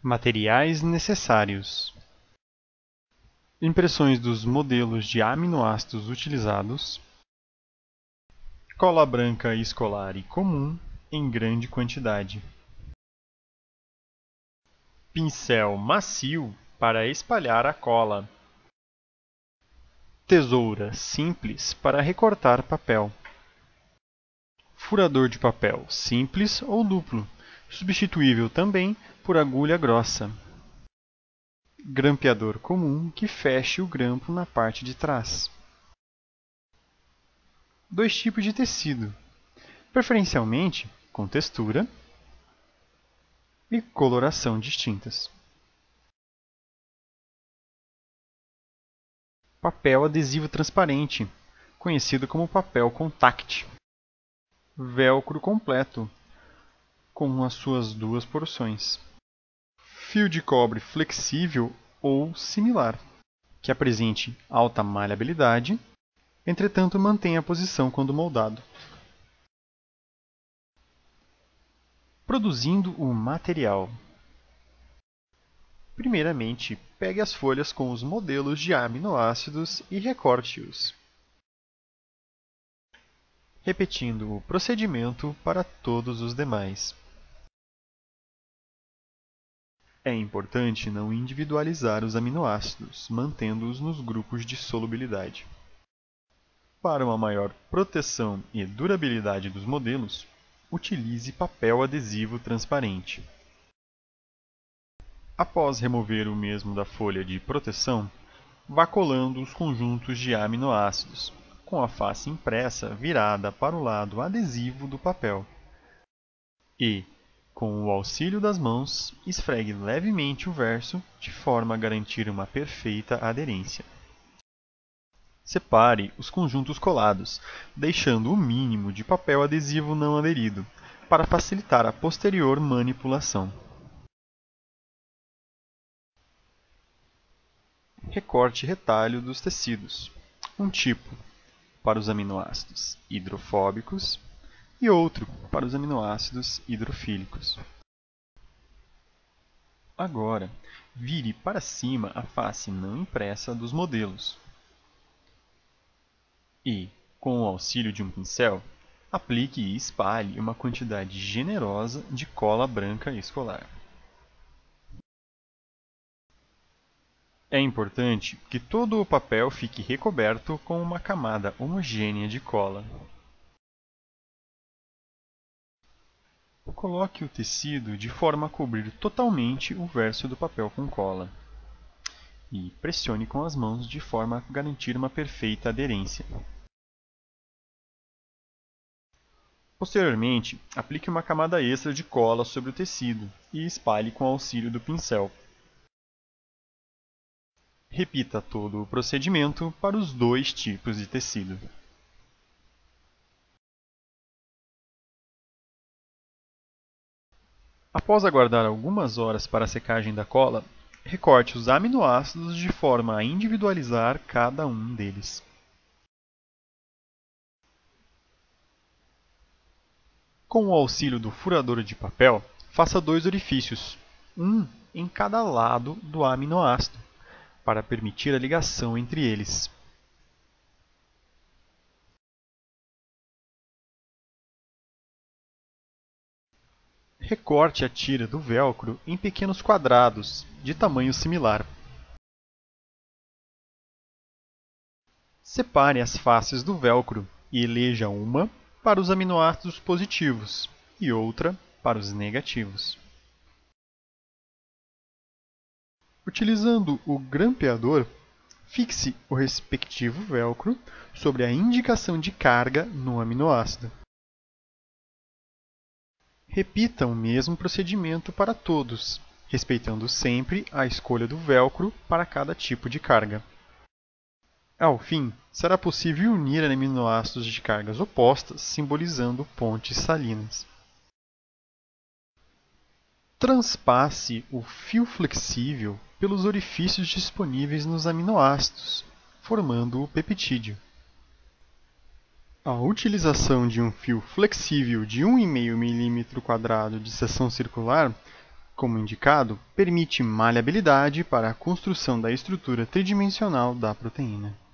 Materiais necessários: impressões dos modelos de aminoácidos utilizados, cola branca escolar e comum em grande quantidade, pincel macio para espalhar a cola, tesoura simples para recortar papel, furador de papel simples ou duplo, substituível também por agulha grossa, grampeador comum que feche o grampo na parte de trás. Dois tipos de tecido, preferencialmente com textura e coloração distintas. Papel adesivo transparente, conhecido como papel contact. Velcro completo, com as suas duas porções. Fio de cobre flexível ou similar, que apresente alta maleabilidade, entretanto mantenha a posição quando moldado. Produzindo o material. Primeiramente, pegue as folhas com os modelos de aminoácidos e recorte-os, repetindo o procedimento para todos os demais. É importante não individualizar os aminoácidos, mantendo-os nos grupos de solubilidade. Para uma maior proteção e durabilidade dos modelos, utilize papel adesivo transparente. Após remover o mesmo da folha de proteção, vá colando os conjuntos de aminoácidos, com a face impressa virada para o lado adesivo do papel. E, com o auxílio das mãos, esfregue levemente o verso de forma a garantir uma perfeita aderência. Separe os conjuntos colados, deixando o mínimo de papel adesivo não aderido, para facilitar a posterior manipulação. Recorte retalho dos tecidos. Um tipo para os aminoácidos hidrofóbicos e outro para os aminoácidos hidrofílicos. Agora, vire para cima a face não impressa dos modelos. E, com o auxílio de um pincel, aplique e espalhe uma quantidade generosa de cola branca escolar. É importante que todo o papel fique recoberto com uma camada homogênea de cola. Coloque o tecido de forma a cobrir totalmente o verso do papel com cola. E pressione com as mãos de forma a garantir uma perfeita aderência. Posteriormente, aplique uma camada extra de cola sobre o tecido e espalhe com o auxílio do pincel. Repita todo o procedimento para os dois tipos de tecido. Após aguardar algumas horas para a secagem da cola, recorte os aminoácidos de forma a individualizar cada um deles. Com o auxílio do furador de papel, faça dois orifícios, um em cada lado do aminoácido, para permitir a ligação entre eles. Recorte a tira do velcro em pequenos quadrados, de tamanho similar. Separe as faces do velcro e eleja uma para os aminoácidos positivos e outra para os negativos. Utilizando o grampeador, fixe o respectivo velcro sobre a indicação de carga no aminoácido. Repita o mesmo procedimento para todos, respeitando sempre a escolha do velcro para cada tipo de carga. Ao fim, será possível unir aminoácidos de cargas opostas, simbolizando pontes salinas. Transpasse o fio flexível pelos orifícios disponíveis nos aminoácidos, formando o peptídeo. A utilização de um fio flexível de 1,5 mm² de seção circular Como indicado, permite maleabilidade para a construção da estrutura tridimensional da proteína.